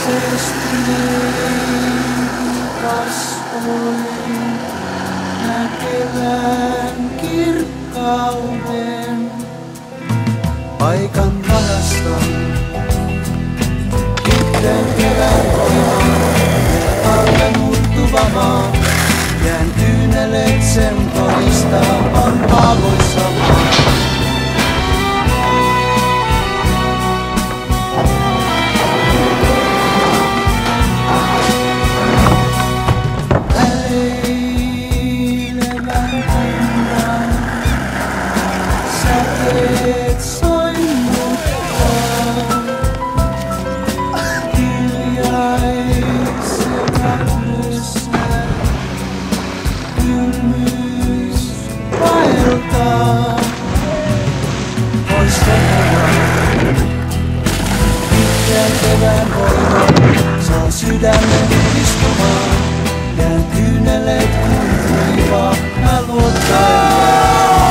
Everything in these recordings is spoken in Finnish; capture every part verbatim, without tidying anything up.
kasvoin näkevän kirkkauden. Paikan varaston vihreän kevään voimaan, alle muuttuva maa. Jään kyyneleet sen todistavan haavoissa maa. Säteet soinnuttaa, hiljaisena ryssä, kylmyys vaeltaa. Pois kokonaan, vihreän kevään voima saa sydämen istumaan. Jään kyyneleet kuivaa, mä luottaen.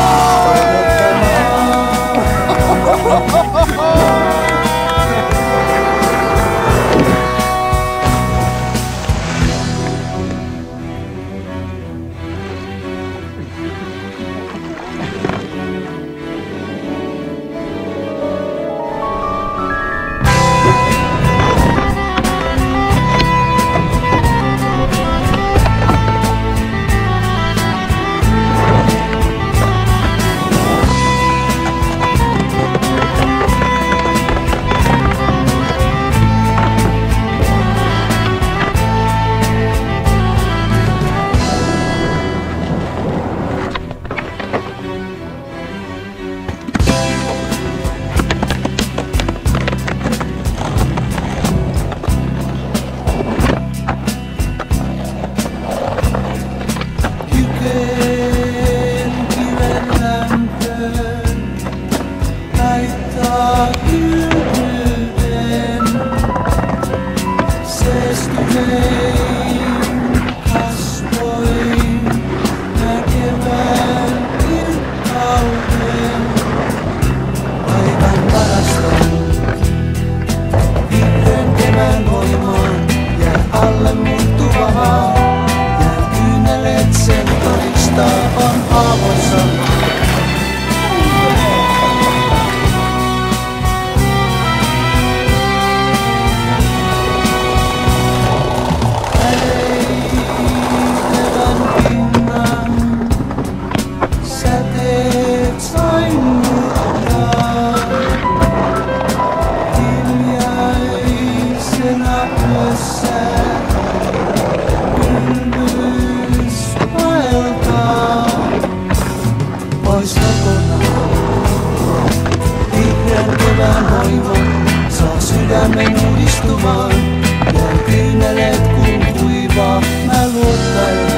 Sydämen uudistumaan, jään kyyneleet kun kuivaa, mä luottaen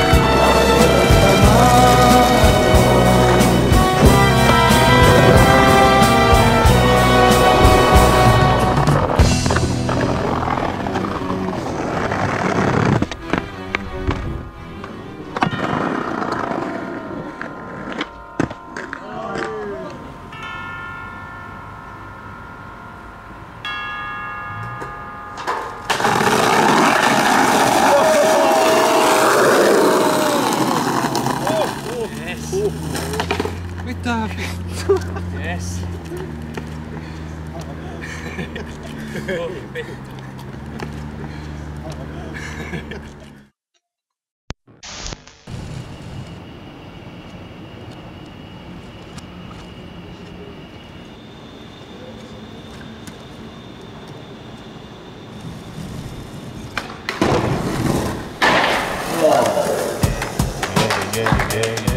mitä vittu? Yes. Yeah, yeah, yeah.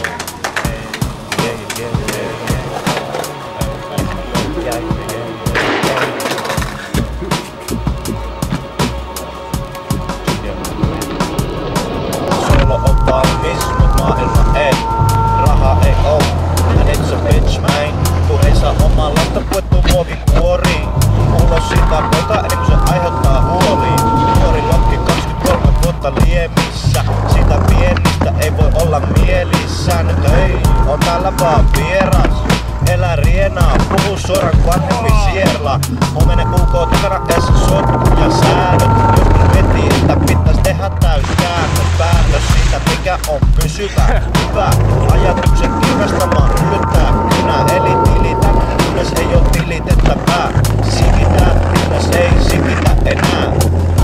Sulla on valmis, mut maailma ei. Raha ei oo, and it's a bitch man. Kun ei saa omaa lasta puettua muovikuoriin. Ulos siitä poika, eli kun se aiheuttaa huoliin. Nuori lokki kaksikymmentäkolme vuotta liemissä. Sitä pienistä ei voi olla mielissään. Nyt ei, on täällä vaan vieras. Elä rienaa, puhu suoraan kuin vanhempi sierla. Huomenen U K aikana edes sotku ja säännöt. Joskus miettii, että pitäis tehdä täyskäännös. Päätös siitä mikä on pysyvä, hyvä. Ajatukset kirkastamaan yllyttää kynä. Eli tilitä, kunnes ei oo tilitettävää. Sikitään, kunnes ei sikitä enää.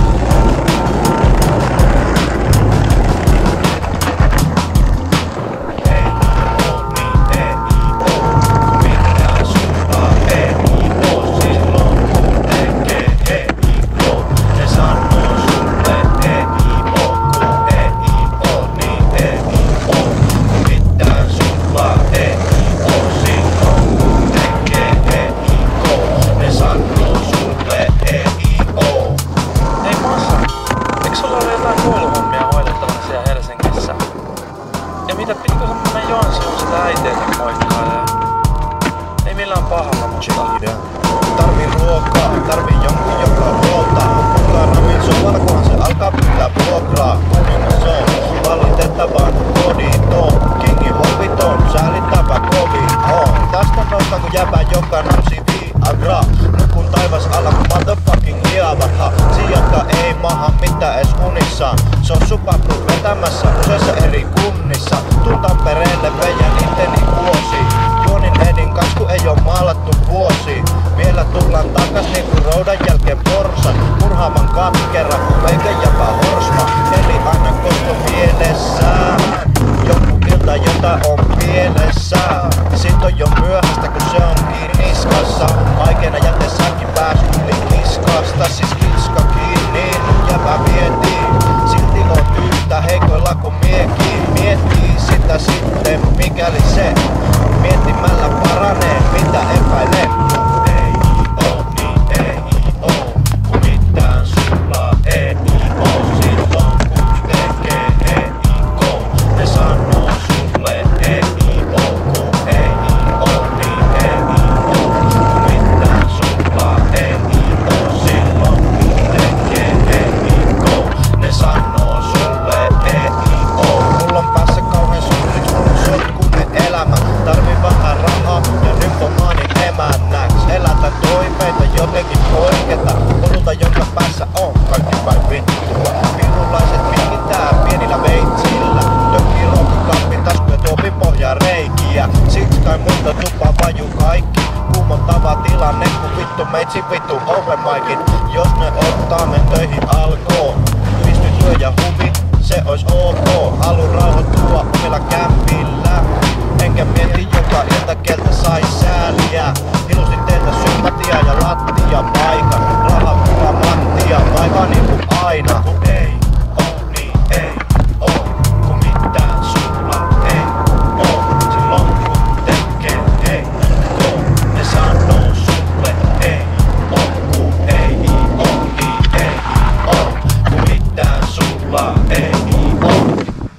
Tarvii ruokaa, tarvii jonkun joka huoltaa. Kukaan ramin sovalla, kunhan se alkaa pitää vuokraa. Kuningas on valitettavan kodito. Kingi hoviton, säälittävä kovin on. Tästä nousta kun jäbä joka nausi viagra. Nukun taivas alla kun motherfucking hiavarha. Sijatka ei maha mitään ees unissaan. Se on Subaru vetämässä useissa eri kunnissa. Tuun Tampereelle veijän iteni vuosi. Juonin edin kans kun ei oo maalattu vuosi. Vielä tullaan takas niinku roudan jälkeen porsan. Murhaavan katkera kun meikä jäpä horsma. Eli aina kosto mielessään. Joku ilta jota on pielessä. Sit on jo myöhäistä kun se onkin niskassa. Aikeena jätessäkin pääs yli kiskasta. Siis kiska kiinni, nyt jäpä vietiin. Silti on yhtä heikoilla kun miekin. Miettii sitä sitten mikäli se miettimällä paranee mitä epäilee. Ei oo niin ei oo, kun mitään sulla ei oo. Silloin kun tekee ei oo, ne sanoo sulle ei oo. Kun ei oo niin ei oo, kun mitään sulla ei oo. Silloin kun tekee ei oo, ne sanoo sulle ei oo. Mulla on päässä kauhean suuriksi mun sotkunen elämä. Tarvii vähän rahaa ja nymphomaanin emännäks. Elätä toiveita jotenkin poiketa. Polulta jonka päässä on kaikki vain vittua. Pirulaiset vingitää pienillä veitsillä. Tökkii ruokakaapin taskuja tuopin pohjaa reikiä. Siksi kai multa tupaa vaju kaikki. Kuumottava tilanne kun vittu meitsi vittu open micin. Jos ne ottaa me töihin alkoon. Pisty työ ja huvi, se ois ok. Haluun rauhoittua omilla kämpillä. Enkä mieti joka ilta keltä sai sääliä. Ilusti teiltä sympatiaa ja lattia paikan. Raha kuvaa mattia, vaiva niinku aina. Kun ei oo niin ei oo, kun mitään sulla ei oo. Silloin kun tekee ei oo, ne sanoo sulle ei oo. Kun ei oo niin ei oo, kun mitään sulla ei oo.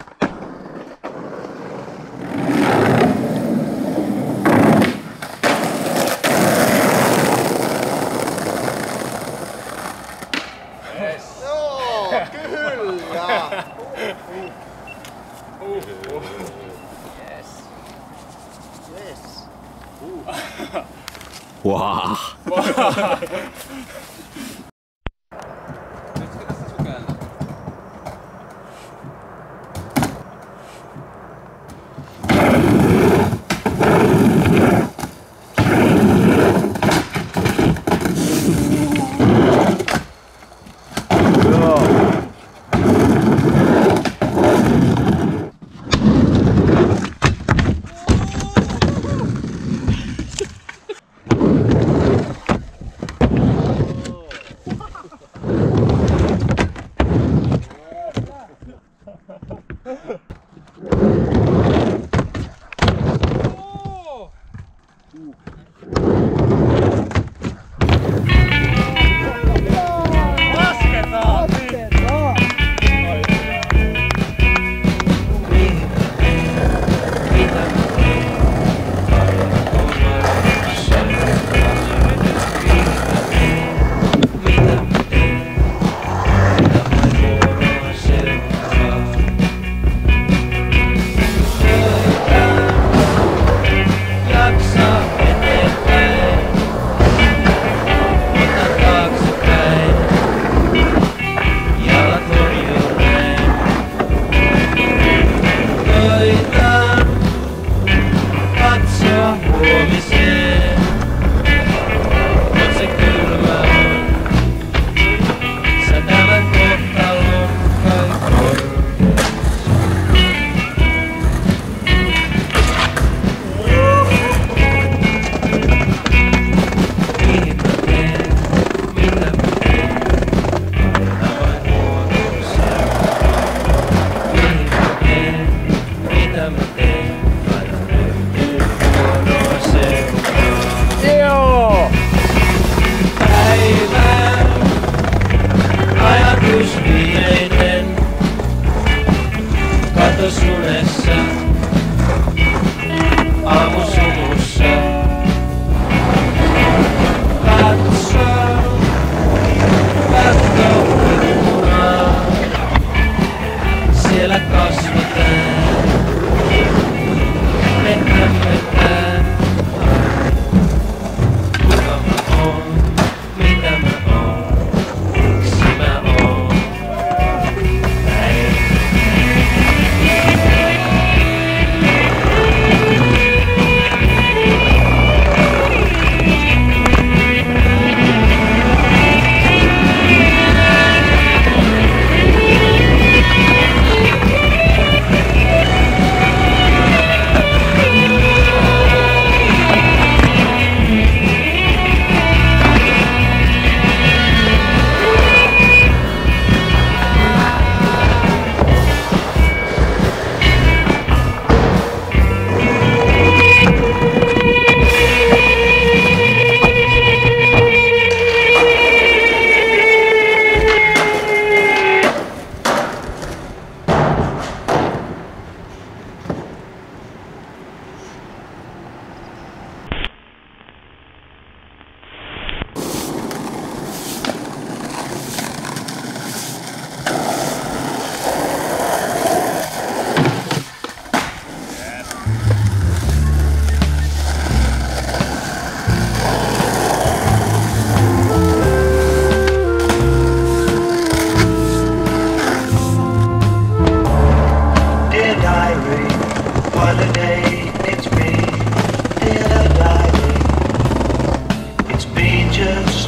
Wow.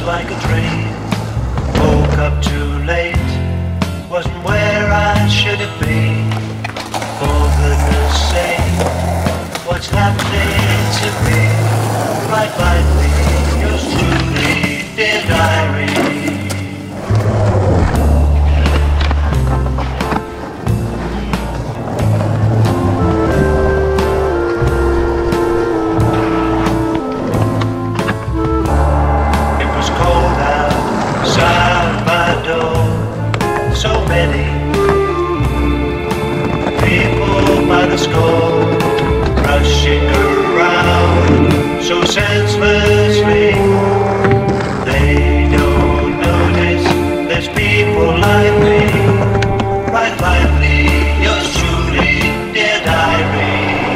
like a dream. Woke up too late, wasn't where I should have been. For goodness sake, what's happening to me? Write lightly, yours truly, dear diary. So many people by the score rushing around so senselessly. They don't notice there's people like me. Write lively, yours truly, dear diary.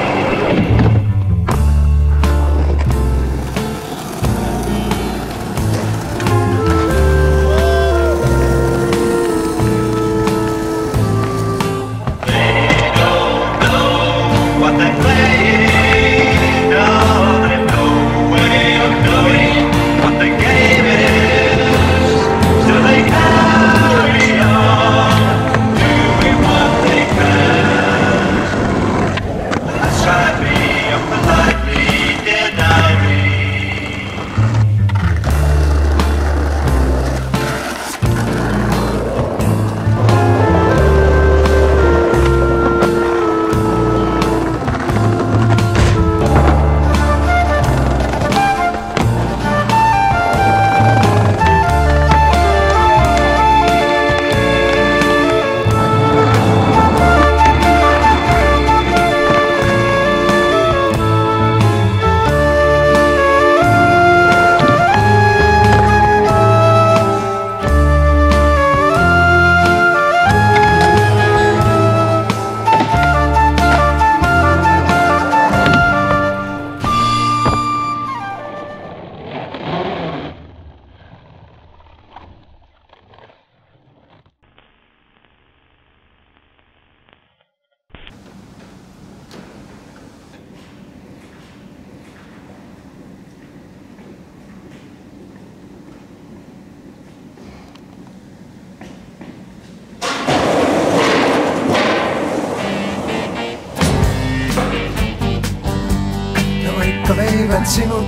Vaikka veivät sinut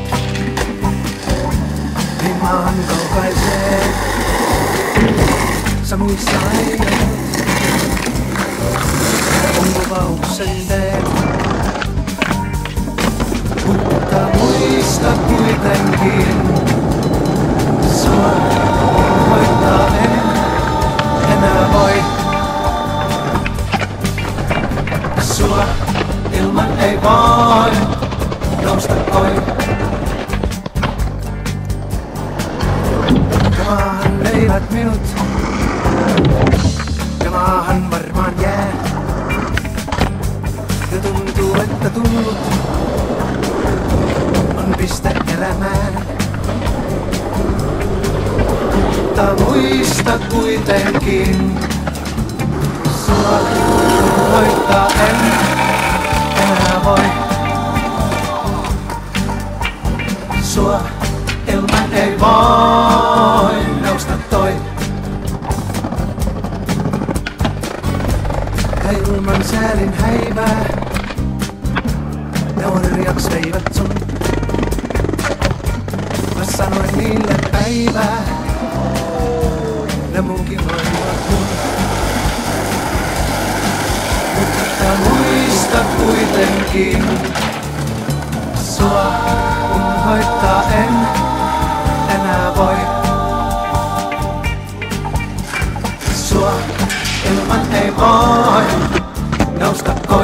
niin maan kaukaiseen, sä muista aina, kun lupauksen teet. Mutta muista kuitenkin, sua hoitaa en enää voi. Sua ilman ei voi nousta koi. Ja maahan veivät minut, ja maahan varmaan jää. Ja tuntuu, että tullut on piste elämään. Mutta muista kuitenkin, sua hoitaa en enää voi. Sua ilman ei voi nousta toi. Ja ilman säälin häivää ne orjaks veivät sun. Mä sanoin niille päivää, ne muukin voivat mun. Mutta muista kuitenkin, sua hoitaa en enää voi. Sua ilman ei voi nousta koi.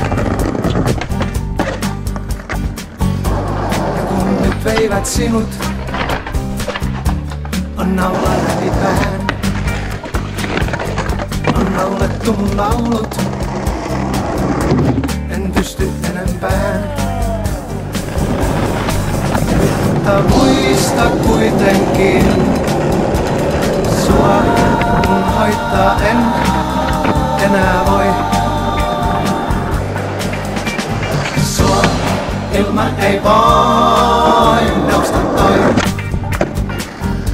Ja kun nyt veivät sinut, on naula läpi pään. On laulettu mun laulut, en pysty enempään. Mutta muista kuitenkin, sua kun hoitaa en enää voi. Sua ilman ei voi nousta toi.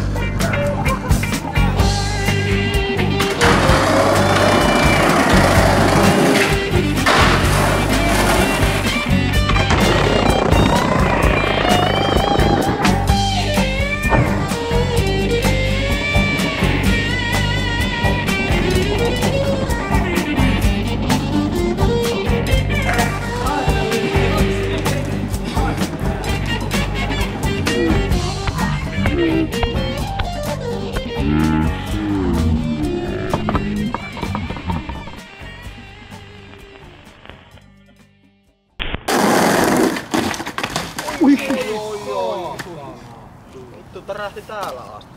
täällä asti.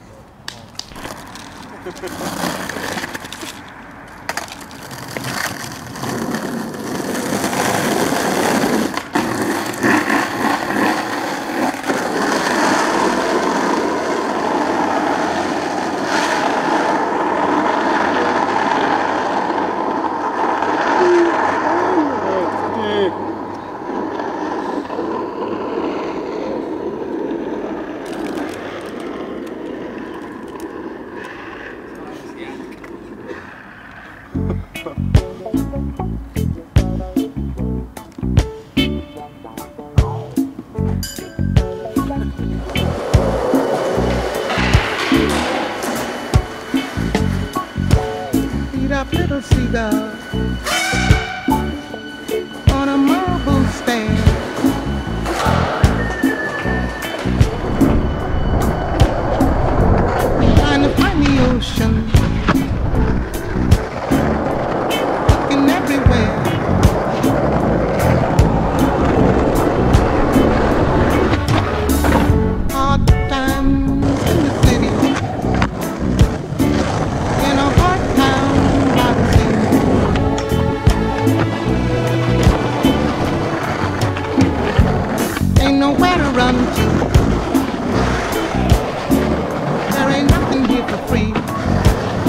Little seagull on a marble stand, trying to find the ocean, looking everywhere. Hard times in the city, in a hard town. Ain't nowhere to run to. There ain't nothing here for free.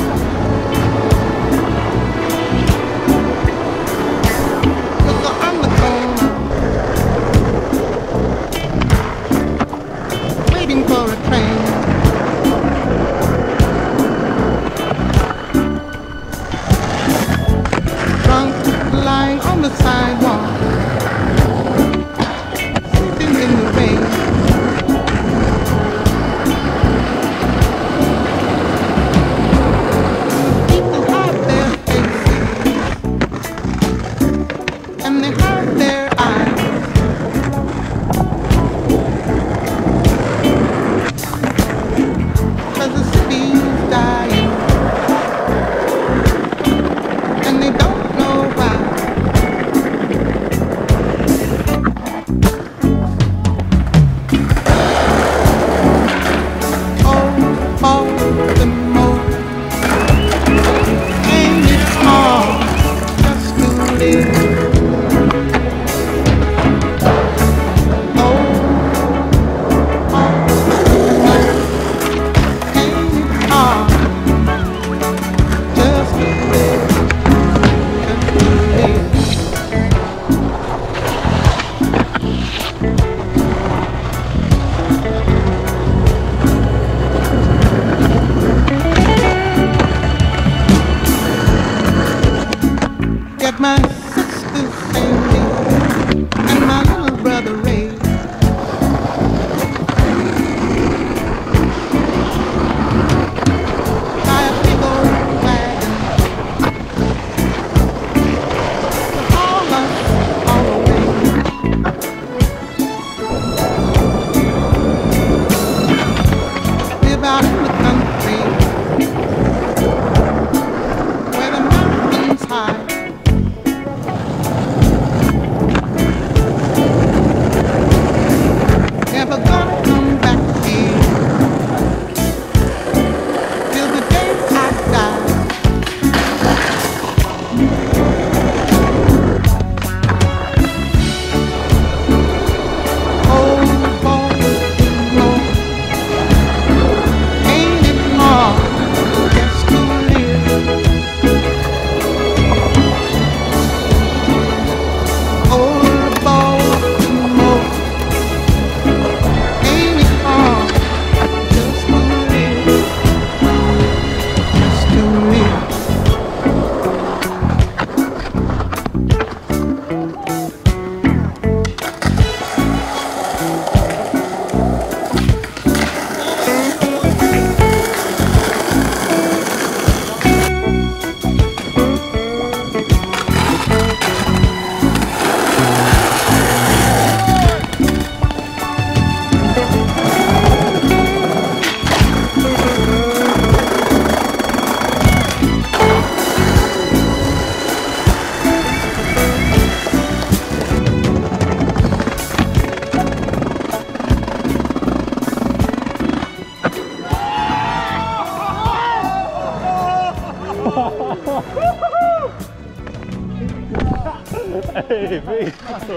Ei vittu!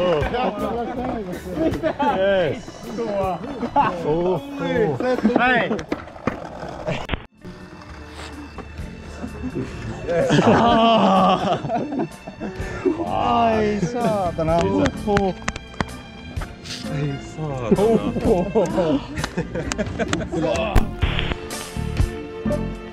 Yes! Uh, uh. Hei! Ai saatana! Huhhuh! Ei saatana! Huhhuh!